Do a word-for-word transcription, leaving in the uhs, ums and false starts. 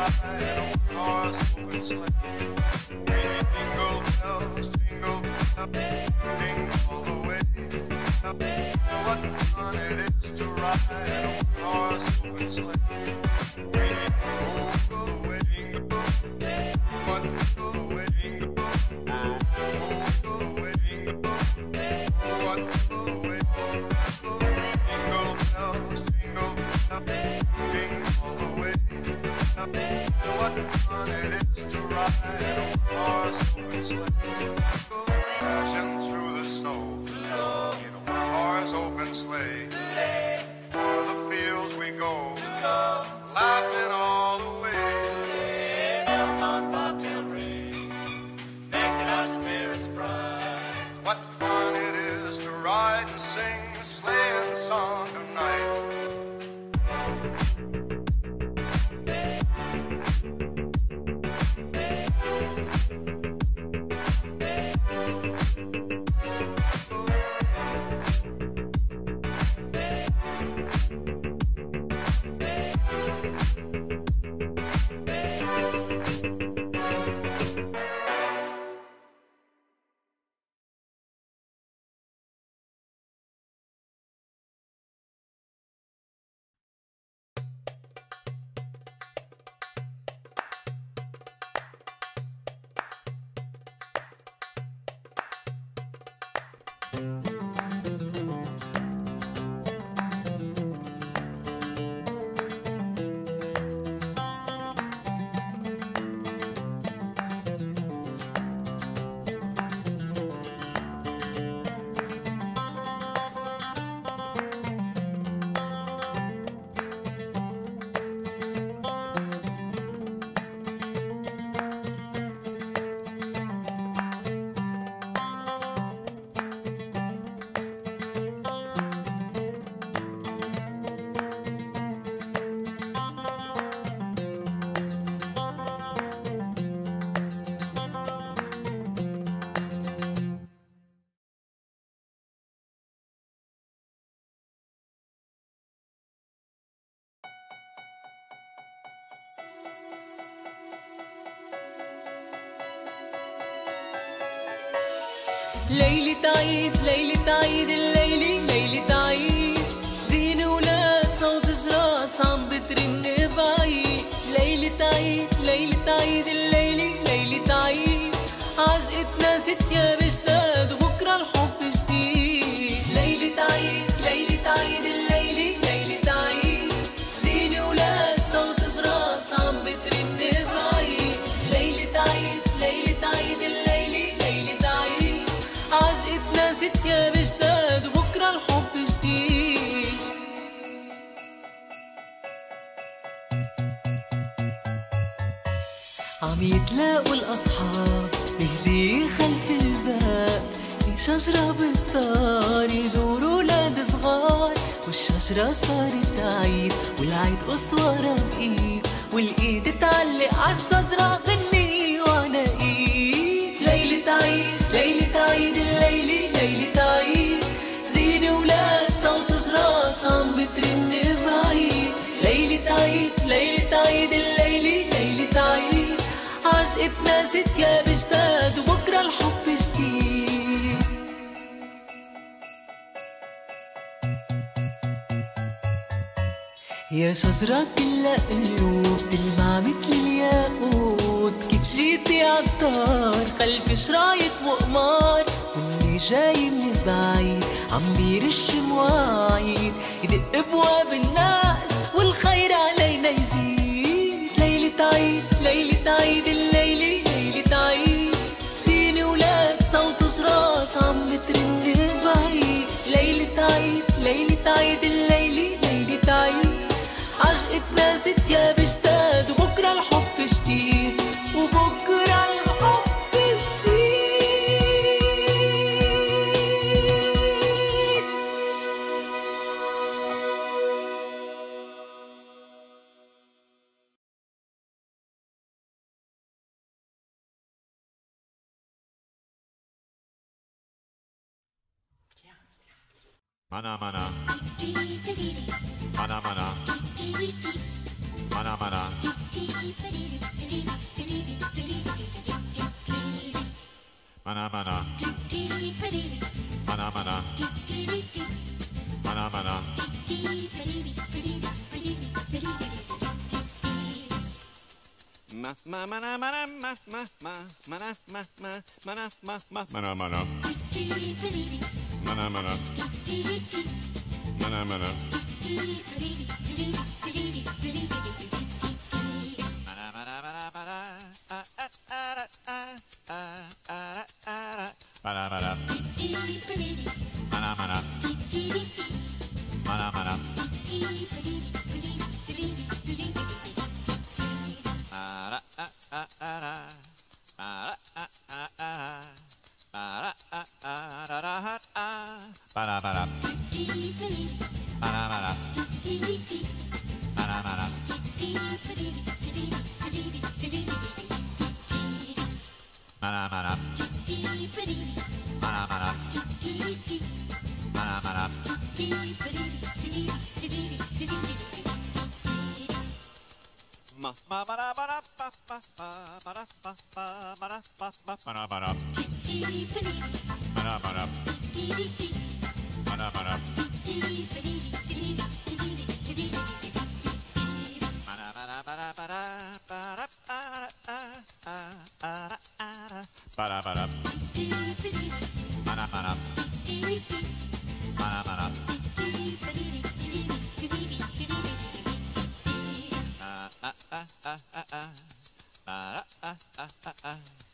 ride on a horse open sleigh. Jingle bells, jingle bells, jingle all the way. What fun it is to ride on a horse open sleigh. Oh, go away, jingle. What go away, jingle. Oh, go away, jingle. What go away. Jingle bells, jingle bells, jingle all the way. What fun it is to ride on a horse open sleigh. Crashing through the snow in a horse open sleigh. O'er the fields we go, laughing all the way. Bells on bobtail ring, making our spirits bright. What fun it is to ride and sing a sleighing song tonight. ليلة عيد ليلة عيد الليلة ليلة عيد زين ولاد صوت جراس عم بترن بعيد. ليلة عيد ليلة عيد الليلة ليلة عيد عجقتنا ست يا بجداد وبكرة الحب جديد. ليلة عيد ليلة عيد الليلة ليلة عيد زين ولاد صوت جراس عم بترن بعيد. ليلة عيد ليلة عيد الليلة ليلة عيد عجقتنا ست يا بجداد وبكرة الحب جديد. عم يتلاقوا الأصحاب بهدية خلف الباب في شجرة بالدار يدوروا ولاد صغار. والشجرة صارت عيد والعيد قصورة بإيد والإيد تعلق عالشجرة غني وعلى إيد. ليلة عيد ليلة عيد الليلة ليلة عيد زين ولاد صوت جراس عم بترن بعيد. ليلة عيد ليلة عيد الليلة ليلة عيد عجقتنا ست يا بجداد وبكرة الحب جديد. يا شجرة كلها قلوب تلمع متل الياقوت كيف جيتي عالدار خلف شرايط وقمار. واللي جاي من بعيد عم بيرش مواعيد يدق بواب الناس والخير علينا يزيد. ليلة عيد ليلة عيد الليلة ليلة عيد زين ولاد صوت جراس عم بترن بعيد. ليلة عيد ليلة عيد الليلة ليلة عيد عجقتنا ست يا بجداد وبكرة الحب جديد وبكرة الحب جديد. Mana mana. Mana mana. Mana mana. Mana mana. Mana mana. Mana mana. Ma ma mana mana ma ma ma mana ma ma mana ma ma mana mana. Mana mana. Mana mana. Mana mana. Mana mana. Mana mana. Ara a a ara. Ara a a ara. Ara a a ara a. Para para. Para para. Para para. Para para. Para para. Para para. Ma ma para para pa pa pa para pa pa para pa pa para para. Para para. Para para. Para para para para para para para para para para para para ah ah ah ah ah ah ah ah ah ah